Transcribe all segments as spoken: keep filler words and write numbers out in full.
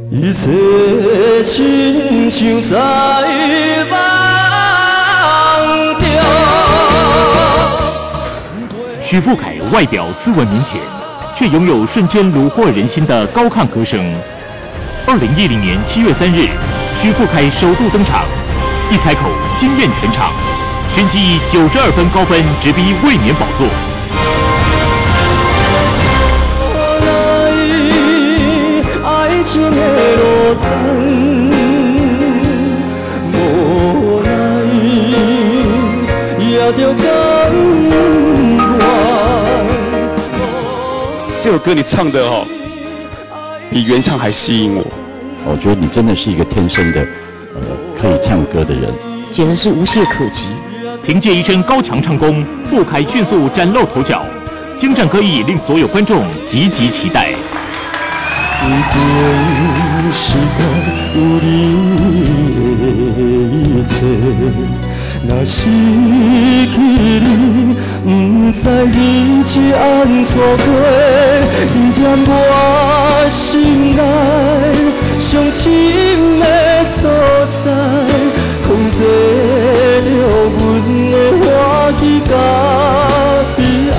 一切亲像在梦中。 许富凯外表斯文腼腆，却拥有瞬间虏获人心的高亢歌声。二零一零年七月三日，许富凯首度登场，一开口惊艳全场，旋即以九十二分高分直逼卫冕宝座。 爱情的路灯，无奈也着甘愿。 这首歌你唱的哦，比原唱还吸引我。 我觉得你真的是一个天生的，呃，可以唱歌的人， 简直是无懈可击。 凭借一身高强唱功，富凯迅速崭露头角，精湛歌艺令所有观众积极期待。 有定时间有你的一切，若失去你，不知日子安怎过。你踮我心内上深的所在，控制着阮的欢喜甲悲哀。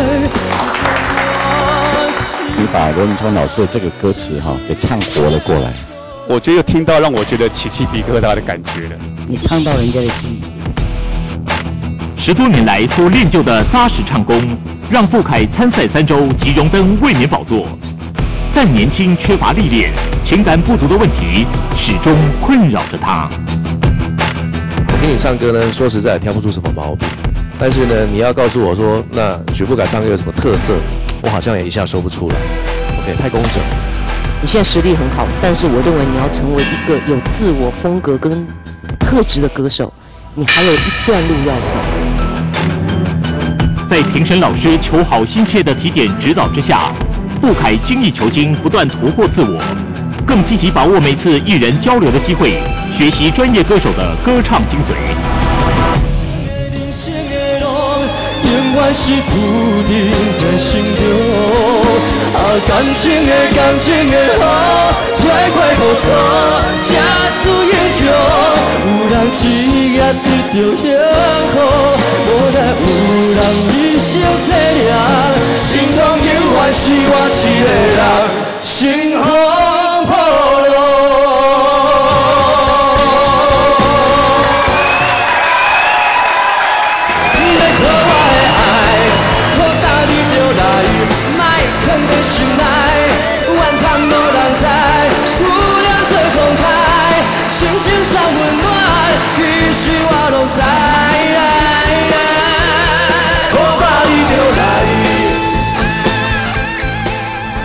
你把罗文川老师的这个歌词哈、哦、给唱活了过来， 我觉得听到让我觉得起鸡皮疙瘩的感觉了。 你唱到人家的心里。 十多年来所练就的扎实唱功，让富凯参赛三周即荣登卫冕宝座。但年轻缺乏历练，情感不足的问题始终困扰着他。 我听你唱歌呢，说实在挑不出什么毛病，但是呢，你要告诉我说，那许富凯唱歌有什么特色，我好像也一下说不出来。OK， 太工整。 你现在实力很好，但是我认为你要成为一个有自我风格跟特质的歌手，你还有一段路要走。 在评审老师求好心切的提点指导之下，富凯精益求精，不断突破自我，更积极把握每次艺人交流的机会，学习专业歌手的歌唱精髓。 永远是固定在心中，啊，感情的感情的好，快快好散，才出英雄。有人事业得到幸福，无奈有人一生凄凉，心痛永远是我一个人，心风破浪。肯定心内，